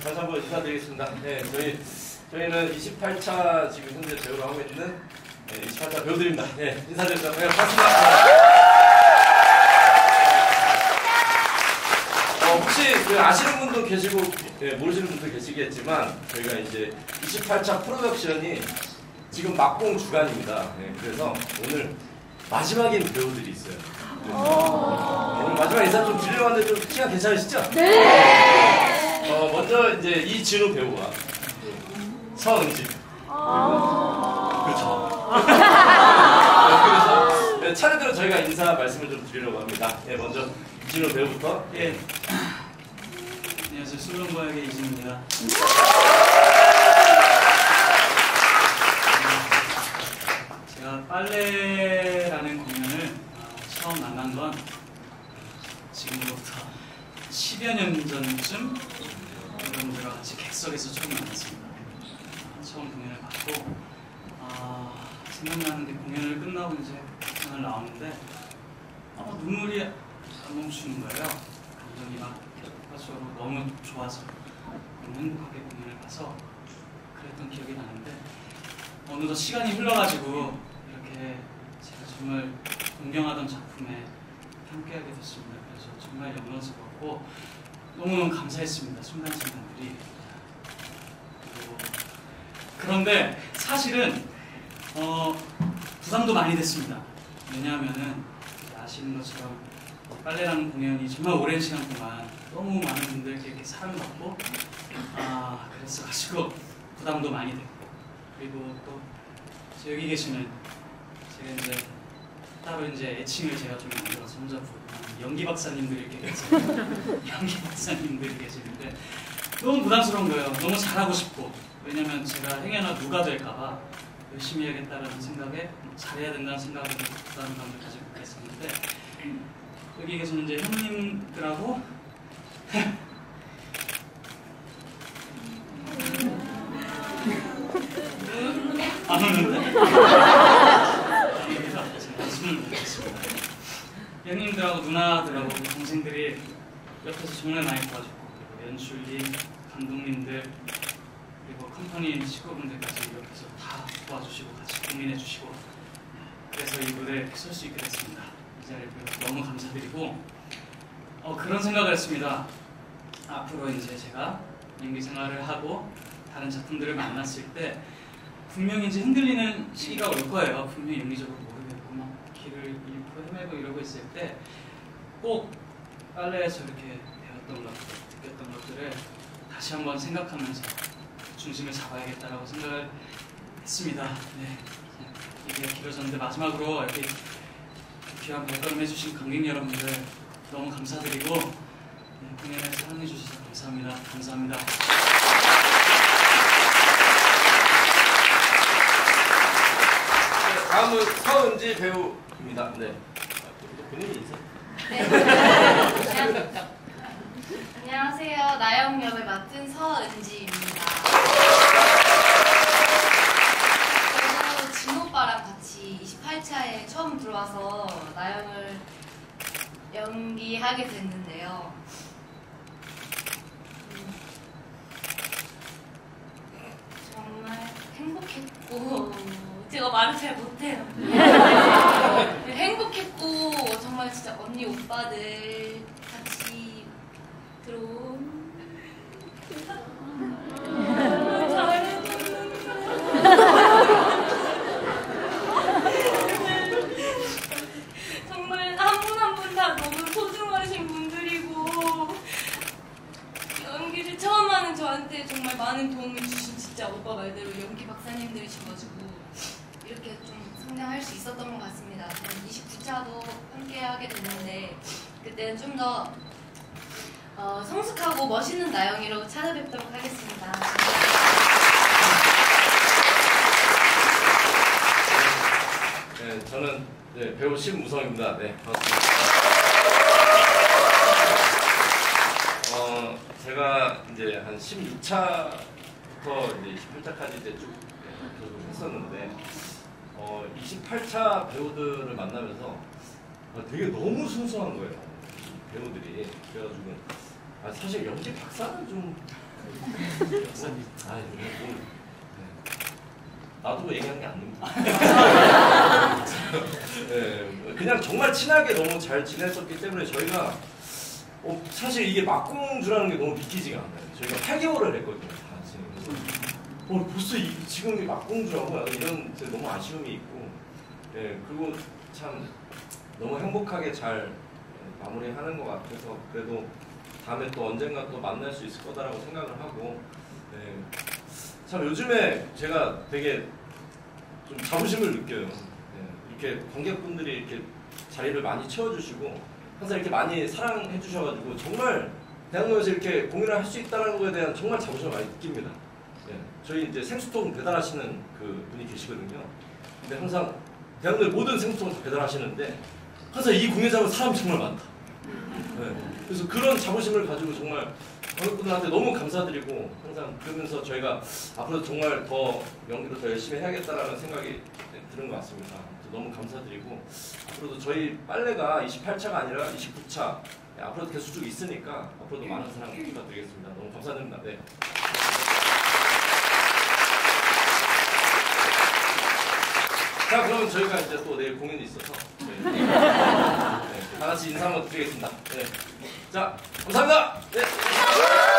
다시 한번 인사드리겠습니다. 네, 저희는 28차 지금 현재 배우를 하고 있는 28차 배우들입니다. 네, 인사드립니다. 네, 반갑습니다. 혹시 그 아시는 분도 계시고 모르시는 분도 계시겠지만 저희가 이제 28차 프로덕션이 지금 막공 주간입니다. 네, 그래서 오늘 마지막인 배우들이 있어요. 오늘 마지막 인사 좀 드리려고 하는데 좀 시간 괜찮으시죠? 네! 먼저 이제 이진우 배우와 서은지 그렇죠. 그래서 네, 차례대로 저희가 인사 말씀을 좀 드리려고 합니다. 네, 먼저 이진우 배우부터. 예. 안녕하세요. 술렁과학의 이진우입니다. 제가 빨래라는 공연을 처음 만난 건 지금부터 10여 년 전쯤 여러분들과 같이 객석에서 처음 만났습니다. 처음 공연을 봤고 생각나는 게 공연을 끝나고 이제 공연을 나오는데 눈물이 안 멈추는 거예요. 감정이 막 격파적으로 너무 좋아서 너무 행복하게 공연을 봐서 그랬던 기억이 나는데 어느덧 시간이 흘러가지고 이렇게 제가 정말 존경하던 작품에 함께하게 됐습니다. 그래서 정말 영광스럽고 너무너무 감사했습니다. 순간순간들이. 그런데 사실은 부담도 많이 됐습니다. 왜냐하면은 아시는 것처럼 빨래라는 공연이 정말 오랜 시간 동안 너무 많은 분들께 이렇게 사랑받고 그랬어가지고 부담도 많이 됐고 그리고 또 여기 계시는 제가 이제 따로 이제 애칭을 제가 좀 만들어서 혼자 부르는 연기 박사님들이 이렇게 계세요. 연기 박사님들이 계시는데 너무 부담스러운 거예요. 너무 잘하고 싶고 왜냐면 제가 행여나 누가 될까봐 열심히 해야겠다는 생각에 잘해야 된다는 생각에 부담감을 가지고 있었는데 여기 계시는 이제 형님들하고 안 오는데? 제가 숨을 못 겠습니다. 형님들하고 누나들하고 동생들이 옆에서 정말 많이 도와줬고 그리고 연출님, 감독님들 그리고 컴퍼니 식구분들까지 옆에서 다 도와주시고 같이 고민해주시고 그래서 이 무대에 설 수 있게 됐습니다. 이 자리에 너무 감사드리고 그런 생각을 했습니다. 앞으로 이제 제가 연기 생활을 하고 다른 작품들을 만났을 때 분명히 이제 흔들리는 시기가 올 거예요. 분명히 연기적으로 모르겠고 막 길을 잃고 헤매고 이러고 있을 때 꼭 빨래에서 이렇게 배웠던 것들, 느꼈던 것들을 다시 한번 생각하면서 중심을 잡아야겠다라고 생각을 했습니다. 네. 얘기가 길어졌는데 마지막으로 이렇게 귀한 발걸음 해주신 관객 여러분들 너무 감사드리고 공연을 사랑해주셔서 감사합니다. 감사합니다. 다음은 서은지 배우입니다. 네. 본인이 인사. 네. 안녕하세요. 나영 역을 맡은 서은지입니다. 저도 진호 오빠랑 같이 28차에 처음 들어와서 나영을 연기하게 됐는데요. 정말 행복했고 제가 말을 잘 못해요. 행복했고 정말 진짜 언니 오빠들 같이 들어온 정말 한 분 한 분 다 너무 소중하신 분들이고 연기를 처음 하는 저한테 정말 많은 도움을 주신 진짜 오빠 말대로 연기 박사님들이셔가지고 이렇게 좀 성장할 수 있었던 것 같습니다. 저는 29차도 함께 하게 됐는데 그때는 좀 더 성숙하고 멋있는 나영이로 찾아뵙도록 하겠습니다. 네, 저는 배우 신무성입니다. 네, 반갑습니다. 제가 이제 한 16차부터 이제 28차까지 이제 쭉 계속 했었는데 28차 배우들을 만나면서 되게 너무 순수한 거예요. 배우들이. 그래가지고 사실 연기 박사는 좀 박사님. 아, 뭐, 나도 뭐 얘기한 게 아닙니다. 네, 그냥 정말 친하게 너무 잘 지냈었기 때문에 저희가 사실 이게 막공주라는 게 너무 믿기지가 않아요. 저희가 8개월을 했거든요. 다 지내면서. 벌써 지금 막공주라고 이런 너무 아쉬움이 있고, 그리고 참 너무 행복하게 잘 마무리하는 것 같아서 그래도 다음에 또 언젠가 또 만날 수 있을 거다라고 생각을 하고, 참 요즘에 제가 되게 좀 자부심을 느껴요. 이렇게 관객분들이 이렇게 자리를 많이 채워주시고 항상 이렇게 많이 사랑해 주셔가지고 정말 대학로에서 이렇게 공연을 할 수 있다는 거에 대한 정말 자부심을 많이 느낍니다. 저희 이제 생수통 배달하시는 그 분이 계시거든요. 근데 항상 대학로의 모든 생수통을 다 배달하시는데 항상 이 공연장은 사람이 정말 많다. 그래서 그런 자부심을 가지고 정말 관객분들한테 너무 감사드리고 항상 그러면서 저희가 앞으로 정말 더 연기를 더 열심히 해야겠다라는 생각이 드는 것 같습니다. 너무 감사드리고 앞으로도 저희 빨래가 28차가 아니라 29차 앞으로도 계속 쭉 있으니까 앞으로도 많은 사랑 부탁드리겠습니다. 너무 감사드립니다. 네. 자, 그러면 저희가 이제 또 내일 공연이 있어서 다 같이 인사 한번 드리겠습니다. 자, 감사합니다. 네.